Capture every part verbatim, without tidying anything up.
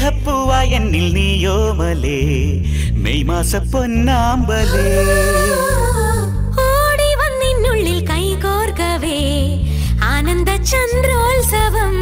സ്നേഹപ്പൂവായി എന്നിൽ നീയോമലേ മെയ് മാസ പൊന്നാമ്പലേ ഓടി വന്നിനുള്ളിൽ കൈകോർക്കവേ ആനന്ദ ചന്ദ്രോത്സവം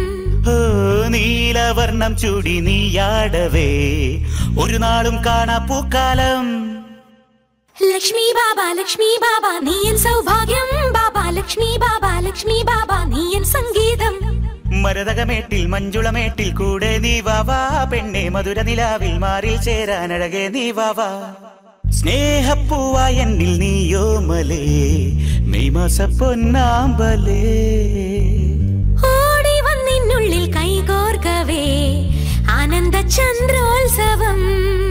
നീലവർണം ചൂടി നീയാടവേ ഒരു നാളും കാണാ പൂക്കാലം ലക്ഷ്മി ബാബ ലക്ഷ്മി ബാബ നീയൻ സൗഭാഗ്യം ബാബ ലക്ഷ്മി ബാബ ലക്ഷ്മി ബാബ നീയൻ സംഗീതം മരതകമേട്ടിൽ മഞ്ജുളമേട്ടിൽ കൂടെ നീ വാവാ പെണ്ണെ മധുര നിലാവിൽ മാറിൽ ചേരാനഴകെ നീ വാവാ സ്നേഹപ്പൂവായി എന്നിൽ നീയോമലേ മെയ് മാസ പൊന്നാമ്പലേ ഓടി വന്നിനുള്ളിൽ കൈകോർക്കവേ ആനന്ദ Chandrolsavam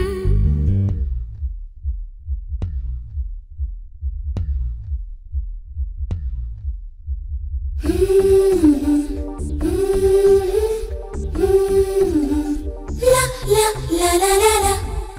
la la la la la la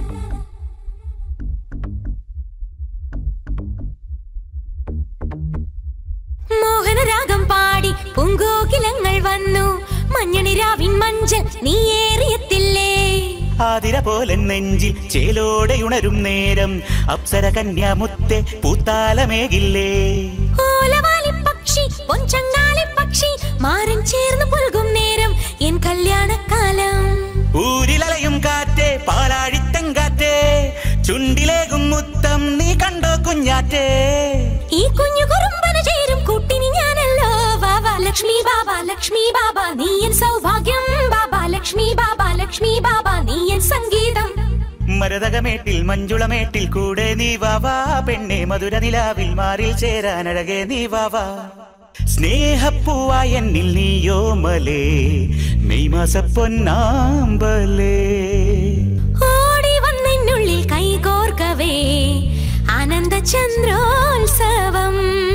മോഹനരാഗം പാടി പൂങ്കോകിലങ്ങൾ വന്നു മഞ്ഞണിരാവിൻ മഞ്ചൽ നീയേറിയെത്തില്ലേ ആതിര പോലെ നെഞ്ചിൽ ചേലോടെയുണരും നേരം അപ്സര കന്യാമുത്തെ പൂത്താലമേകില്ലേ ഓലവാലി പക്ഷി പൊൻചങ്ങാലി പക്ഷി മാരൻ ചേർന്ന് പുൽകും നേരം എൻ കല്യാണക്കാലം ഊരിലലയും കാറ്റേ പാലാഴിത്തങ്കാറ്റേ ചുണ്ടിലേകും മുത്തം നീ കണ്ടോ കുഞ്ഞാറ്റേ ഈ കുഞ്ഞു കുറുമ്പന് ചേരും കൂട്ടിനി ഞാനല്ലോ ബാബ ലക്ഷ്മി ബാബ ലക്ഷ്മി ബാബ നീയൻ സൗഭാഗ്യം ബാബ ലക്ഷ്മി ബാബ ലക്ഷ്മി ബാബ നീയൻ സംഗീതം മരതകമേട്ടിൽ മഞ്ജുളമേട്ടിൽ കൂടെ നീ വാവാ പെണ്ണെ മധുര നിലാവിൽ മാറിൽ ചേരാനഴകെ നീ വാവാ സ്നേഹപ്പൂവായി എന്നിൽ നീയോമലേ മെയ് മാസ പൊന്നാമ്പലേ ഓടി വന്നിനുള്ളിൽ കൈകോർക്കവേ ആനന്ദ ചന്ദ്രോത്സവം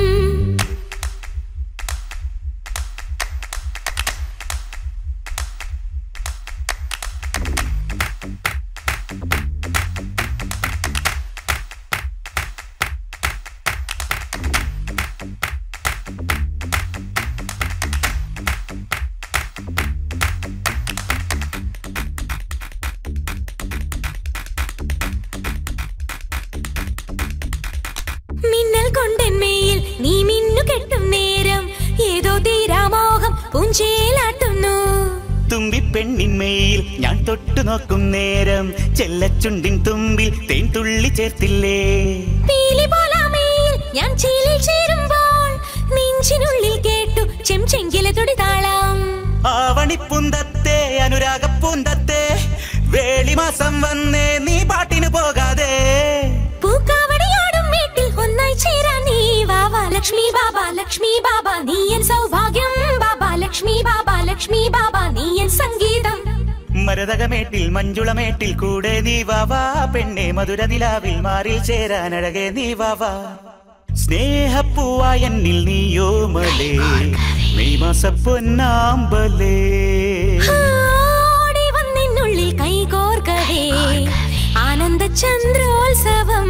മിന്നൽ കൊണ്ടെന്മേയിൽ നീ മിന്നു കെട്ടും നേരം ഏതോ തീരാമോഹം പൂഞ്ചേലാട്ടുന്നു തുമ്പി പെണ്ണിന്മേയിൽ ഞാൻ തൊട്ടു നോക്കും നേരം ചെല്ലച്ചുണ്ടിൻ തുമ്പിൽ തേൻ തുള്ളി ചേർത്തില്ലേ പീലി പോലാമേയിൽ ഞാൻ ചീലിൽ ചേരുമ്പോൾ നെഞ്ചിനുള്ളിൽ കേട്ടു ചെംചെങ്കിലെ തുടിതാളം ആവണിപ്പുന്തത്തെ അനുരാഗപ്പൂന്തത്തെ വേളിമാസം വന്നേ നീ പാട്ടിന് പോകാതെ പൂക്കാവടിയാടും വീട്ടിൽ ഒന്നായി ചേരാൻ നീ വാവാ ലക്ഷ്മി ബാബ ലക്ഷ്മി ബാബ നീയൻ സൗഭാഗ്യം ബാബ ലക്ഷ്മി ബാബ ലക്ഷ്മി ബാബ നീയൻ സംഗീതം മരതകമേട്ടിൽ മഞ്ജുളമേട്ടിൽ കൂടെ നീ വാവാ പെണ്ണെ മധുര നിലാവിൽ മാറിൽ ചേരാനഴകെ നീ വാവാ സ്നേഹപ്പൂവായി എന്നിൽ നീയോമലേ മെയ് മാസ പൊന്നാമ്പലേ ഓടി വന്നിനുള്ളിൽ കൈകോർക്കവേ ആനന്ദ ചന്ദ്രോത്സവം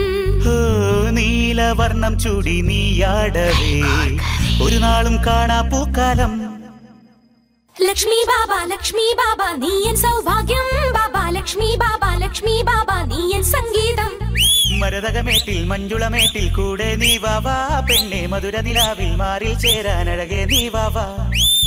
നീലവർണം ചൂടി നീയാടവേ ഒരു നാളും കാണാ പൂക്കാലം ലക്ഷ്മി ബാബ ലക്ഷ്മി ബാബ നീയൻ സൗഭാഗ്യം ബാബ ലക്ഷ്മി ബാബ ലക്ഷ്മി ബാബ നീയൻ സംഗീതം മരതകമേട്ടിൽ മഞ്ജുളമേട്ടിൽ കൂടെ നീ വാവാ പെണ്ണെ മധുര നിലാവിൽ മാറിൽ ചേരാനഴകെ നീ വാവാ